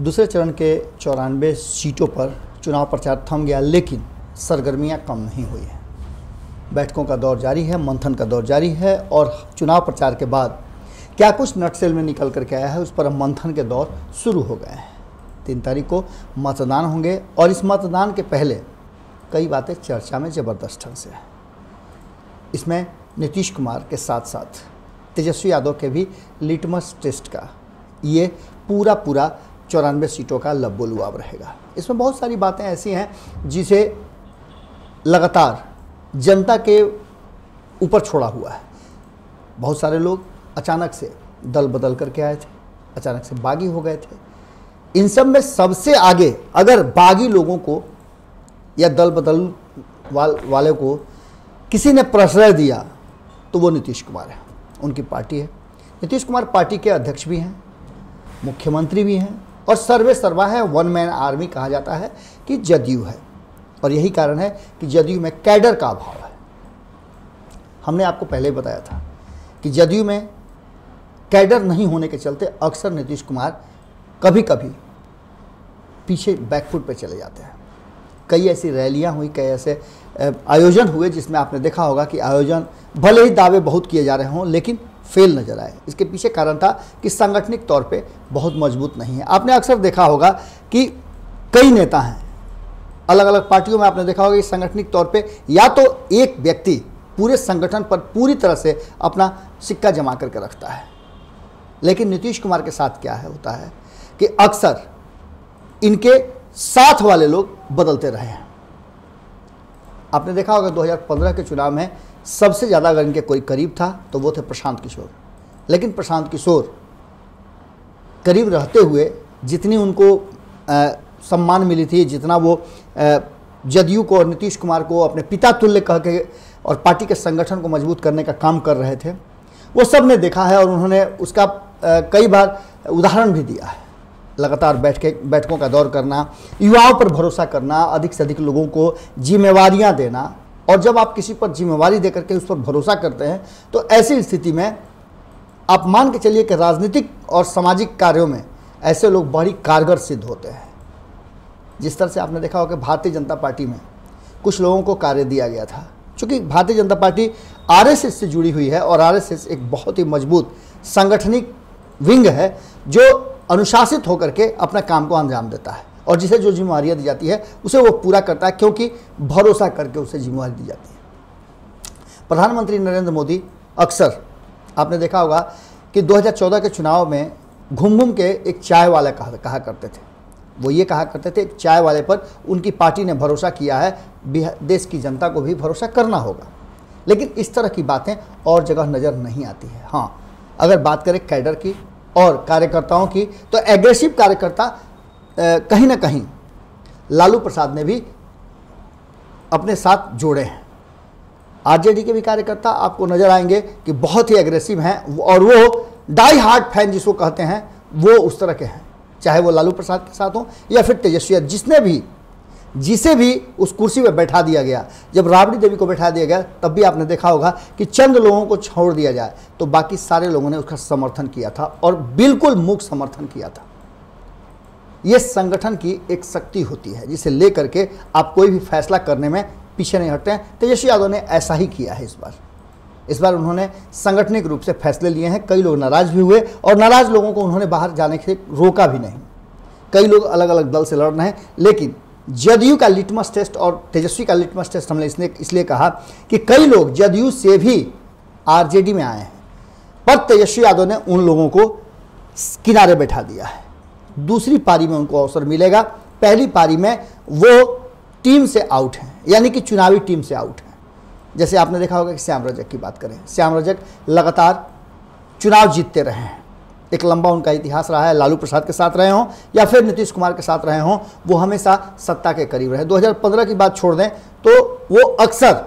दूसरे चरण के 94 सीटों पर चुनाव प्रचार थम गया, लेकिन सरगर्मियां कम नहीं हुई हैं। बैठकों का दौर जारी है, मंथन का दौर जारी है और चुनाव प्रचार के बाद क्या कुछ नटसेल में निकल करके आया है उस पर मंथन के दौर शुरू हो गए हैं। 3 तारीख को मतदान होंगे और इस मतदान के पहले कई बातें चर्चा में ज़बरदस्त ढंग से है। इसमें नीतीश कुमार के साथ साथ तेजस्वी यादव के भी लिटमस टेस्ट का ये पूरा 94 सीटों का लबोलुआब रहेगा। इसमें बहुत सारी बातें ऐसी हैं जिसे लगातार जनता के ऊपर छोड़ा हुआ है। बहुत सारे लोग अचानक से दल बदल करके आए थे, अचानक से बागी हो गए थे। इन सब में सबसे आगे अगर बागी लोगों को या दल बदल वाले को किसी ने प्रश्रय दिया तो वो नीतीश कुमार है, उनकी पार्टी है। नीतीश कुमार पार्टी के अध्यक्ष भी हैं, मुख्यमंत्री भी हैं और सर्वे सर्वा है, वन मैन आर्मी कहा जाता है कि जदयू है। और यही कारण है कि जदयू में कैडर का अभाव है। हमने आपको पहले ही बताया था कि जदयू में कैडर नहीं होने के चलते अक्सर नीतीश कुमार कभी कभी पीछे बैकफुट पे चले जाते हैं। कई ऐसी रैलियां हुई, कई ऐसे आयोजन हुए जिसमें आपने देखा होगा कि आयोजन भले ही दावे बहुत किए जा रहे हों लेकिन फेल नजर आए। इसके पीछे कारण था कि सांगठनिक तौर पे बहुत मजबूत नहीं है। आपने अक्सर देखा होगा कि कई नेता हैं अलग अलग पार्टियों में, आपने देखा होगा कि सांगठनिक तौर पे या तो एक व्यक्ति पूरे संगठन पर पूरी तरह से अपना सिक्का जमा करके रखता है, लेकिन नीतीश कुमार के साथ क्या है होता है कि अक्सर इनके साथ वाले लोग बदलते रहे हैं। आपने देखा होगा 2015 के चुनाव में सबसे ज़्यादा अगर इनके कोई करीब था तो वो थे प्रशांत किशोर, लेकिन प्रशांत किशोर करीब रहते हुए जितनी उनको सम्मान मिली थी, जितना वो जदयू को और नीतीश कुमार को अपने पिता तुल्य कह के और पार्टी के संगठन को मजबूत करने का काम कर रहे थे, वो सब ने देखा है और उन्होंने उसका कई बार उदाहरण भी दिया है। लगातार बैठकों का दौर करना, युवाओं पर भरोसा करना, अधिक से अधिक लोगों को जिम्मेवारियां देना, और जब आप किसी पर जिम्मेवारी देकर के उस पर भरोसा करते हैं तो ऐसी स्थिति में आप मान के चलिए कि राजनीतिक और सामाजिक कार्यों में ऐसे लोग बड़ी कारगर सिद्ध होते हैं। जिस तरह से आपने देखा होगा कि भारतीय जनता पार्टी में कुछ लोगों को कार्य दिया गया था, क्योंकि भारतीय जनता पार्टी आरएसएस से जुड़ी हुई है और आरएसएस एक बहुत ही मजबूत सांगठनिक विंग है जो अनुशासित होकर के अपना काम को अंजाम देता है और जिसे जो जिम्मेवारियां दी जाती है उसे वो पूरा करता है, क्योंकि भरोसा करके उसे जिम्मेवारी दी जाती है। प्रधानमंत्री नरेंद्र मोदी अक्सर आपने देखा होगा कि 2014 के चुनाव में घूम घूम के एक चाय वाला कहा करते थे। वो ये कहा करते थे एक चाय वाले पर उनकी पार्टी ने भरोसा किया है, देश की जनता को भी भरोसा करना होगा। लेकिन इस तरह की बातें और जगह नज़र नहीं आती है। हाँ, अगर बात करें कैडर की और कार्यकर्ताओं की तो एग्रेसिव कार्यकर्ता कहीं ना कहीं लालू प्रसाद ने भी अपने साथ जोड़े हैं। आरजेडी के भी कार्यकर्ता आपको नजर आएंगे कि बहुत ही एग्रेसिव हैं और वो डाई हार्ड फैन जिसको कहते हैं वो उस तरह के हैं, चाहे वो लालू प्रसाद के साथ हो या फिर तेजस्वी, जिसे भी उस कुर्सी पर बैठा दिया गया। जब राबड़ी देवी को बैठा दिया गया तब भी आपने देखा होगा कि चंद लोगों को छोड़ दिया जाए तो बाकी सारे लोगों ने उसका समर्थन किया था और बिल्कुल मूक समर्थन किया था। यह संगठन की एक शक्ति होती है जिसे लेकर के आप कोई भी फैसला करने में पीछे नहीं हटते हैं। तेजस्वी यादव ने ऐसा ही किया है। इस बार उन्होंने सांगठनिक रूप से फैसले लिए हैं। कई लोग नाराज भी हुए और नाराज लोगों को उन्होंने बाहर जाने से रोका भी नहीं। कई लोग अलग अलग दल से लड़ रहे हैं, लेकिन जदयू का लिटमस टेस्ट और तेजस्वी का लिटमस टेस्ट हमने इसलिए कहा कि कई लोग जदयू से भी आरजेडी में आए हैं, पर तेजस्वी यादव ने उन लोगों को किनारे बैठा दिया है। दूसरी पारी में उनको अवसर मिलेगा। पहली पारी में वो टीम से आउट हैं, यानी कि चुनावी टीम से आउट हैं। जैसे आपने देखा होगा कि श्याम रजक की बात करें, श्याम रजक लगातार चुनाव जीतते रहे हैं, एक लंबा उनका इतिहास रहा है। लालू प्रसाद के साथ रहे हों या फिर नीतीश कुमार के साथ रहे हों, वो हमेशा सत्ता के करीब रहे। 2015 की बात छोड़ दें तो वो अक्सर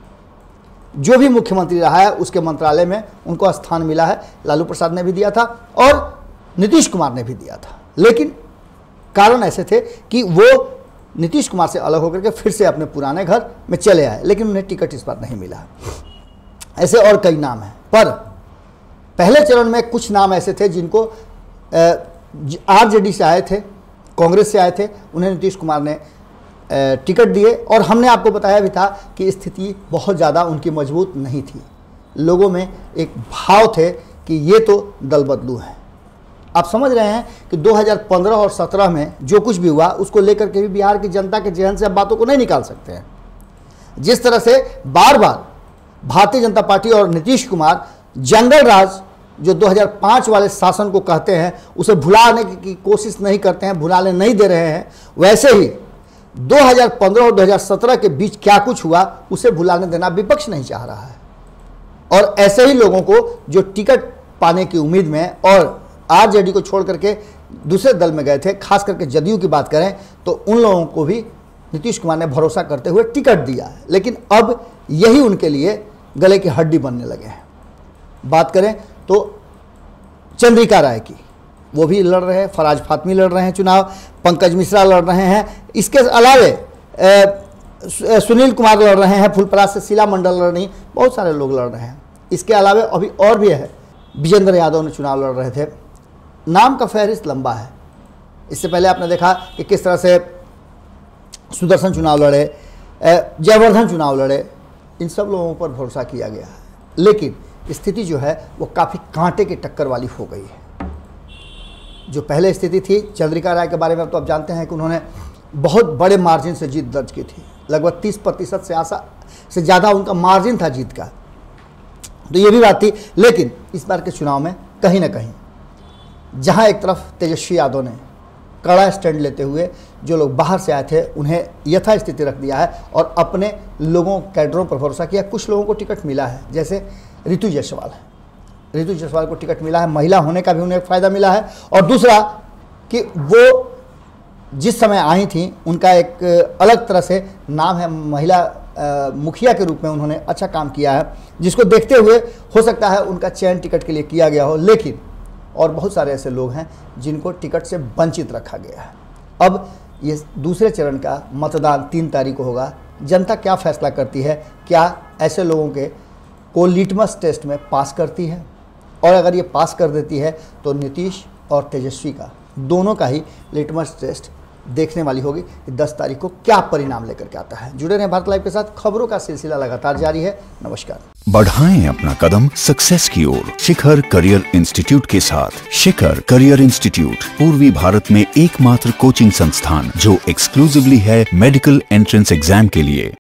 जो भी मुख्यमंत्री रहा है उसके मंत्रालय में उनको स्थान मिला है। लालू प्रसाद ने भी दिया था और नीतीश कुमार ने भी दिया था, लेकिन कारण ऐसे थे कि वो नीतीश कुमार से अलग होकर के फिर से अपने पुराने घर में चले आए, लेकिन उन्हें टिकट इस बार नहीं मिला। ऐसे और कई नाम हैं, पर पहले चरण में कुछ नाम ऐसे थे जिनको आरजेडी से आए थे कांग्रेस से आए थे, उन्हें नीतीश कुमार ने टिकट दिए और हमने आपको बताया भी था कि स्थिति बहुत ज़्यादा उनकी मजबूत नहीं थी। लोगों में एक भाव थे कि ये तो दल बदलू है। आप समझ रहे हैं कि 2015 और 17 में जो कुछ भी हुआ उसको लेकर के भी बिहार की जनता के जहन से अब बातों को नहीं निकाल सकते हैं। जिस तरह से बार बार भारतीय जनता पार्टी और नीतीश कुमार जंगल राज जो 2005 वाले शासन को कहते हैं उसे भुलाने की कोशिश नहीं करते हैं, भुलाने नहीं दे रहे हैं, वैसे ही 2015 और 2017 के बीच क्या कुछ हुआ उसे भुलाने देना विपक्ष नहीं चाह रहा है। और ऐसे ही लोगों को जो टिकट पाने की उम्मीद में और आरजेडी को छोड़ करके दूसरे दल में गए थे, खास करके जदयू की बात करें तो उन लोगों को भी नीतीश कुमार ने भरोसा करते हुए टिकट दिया है। लेकिन अब यही उनके लिए गले की हड्डी बनने लगे हैं। बात करें तो चंद्रिका राय की, वो भी लड़ रहे हैं, फराज फातमी लड़ रहे हैं चुनाव, पंकज मिश्रा लड़ रहे हैं, इसके अलावे सुनील कुमार लड़ रहे हैं, फुलपरास से शीला मंडल लड़ रही, बहुत सारे लोग लड़ रहे हैं। इसके अलावे अभी और भी है, विजेंद्र यादव ने चुनाव लड़ रहे थे। नाम का फहरिस्त लंबा है। इससे पहले आपने देखा कि किस तरह से सुदर्शन चुनाव लड़े, जयवर्धन चुनाव लड़े, इन सब लोगों पर भरोसा किया गया है। लेकिन स्थिति जो है वो काफ़ी कांटे की टक्कर वाली हो गई है। जो पहले स्थिति थी, चंद्रिका राय के बारे में तो आप जानते हैं कि उन्होंने बहुत बड़े मार्जिन से जीत दर्ज की थी, लगभग 30% से ज़्यादा उनका मार्जिन था जीत का, तो ये भी बात थी। लेकिन इस बार के चुनाव में कहीं ना कहीं जहां एक तरफ तेजस्वी यादव ने कड़ा स्टैंड लेते हुए जो लोग बाहर से आए थे उन्हें यथास्थिति रख दिया है और अपने लोगों कैडरों पर भरोसा किया। कुछ लोगों को टिकट मिला है, जैसे ऋतु जायसवाल है, ऋतु जायसवाल को टिकट मिला है, महिला होने का भी उन्हें फ़ायदा मिला है। और दूसरा कि वो जिस समय आई थी उनका एक अलग तरह से नाम है, महिला मुखिया के रूप में उन्होंने अच्छा काम किया है, जिसको देखते हुए हो सकता है उनका चयन टिकट के लिए किया गया हो। लेकिन और बहुत सारे ऐसे लोग हैं जिनको टिकट से वंचित रखा गया है। अब ये दूसरे चरण का मतदान 3 तारीख को होगा। जनता क्या फैसला करती है, क्या ऐसे लोगों के को लिटमस टेस्ट में पास करती है, और अगर ये पास कर देती है तो नीतीश और तेजस्वी का दोनों का ही लिटमस टेस्ट देखने वाली होगी कि 10 तारीख को क्या परिणाम लेकर के आता है। जुड़े रहें भारत लाइव के साथ, खबरों का सिलसिला लगातार जारी है। नमस्कार। बढ़ाएं अपना कदम सक्सेस की ओर शिखर करियर इंस्टीट्यूट के साथ। शिखर करियर इंस्टीट्यूट पूर्वी भारत में एकमात्र कोचिंग संस्थान जो एक्सक्लूसिवली है मेडिकल एंट्रेंस एग्जाम के लिए।